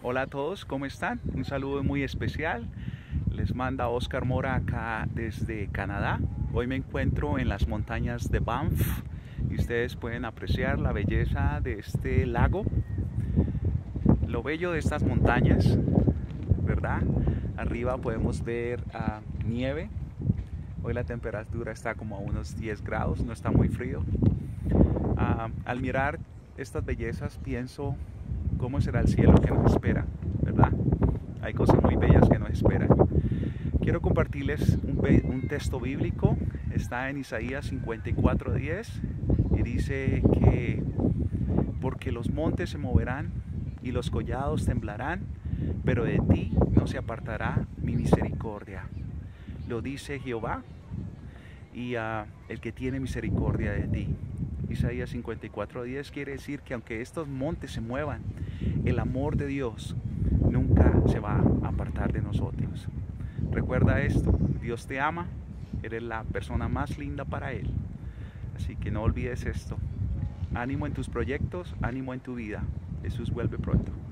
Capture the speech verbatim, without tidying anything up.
Hola a todos, ¿cómo están? Un saludo muy especial. Les manda Oscar Mora acá desde Canadá. Hoy me encuentro en las montañas de Banff y ustedes pueden apreciar la belleza de este lago. Lo bello de estas montañas, ¿verdad? Arriba podemos ver uh, nieve. Hoy la temperatura está como a unos diez grados, no está muy frío. Uh, al mirar estas bellezas pienso cómo será el cielo que nos espera, ¿verdad? Hay cosas muy bellas que nos esperan. Quiero compartirles un, un texto bíblico, está en Isaías cincuenta y cuatro diez y dice que porque los montes se moverán y los collados temblarán, pero de ti no se apartará mi misericordia. Lo dice Jehová y uh, el que tiene misericordia de ti. Isaías cincuenta y cuatro diez quiere decir que aunque estos montes se muevan, el amor de Dios nunca se va a apartar de nosotros. Recuerda esto, Dios te ama, eres la persona más linda para Él. Así que no olvides esto. Ánimo en tus proyectos, ánimo en tu vida. Jesús vuelve pronto.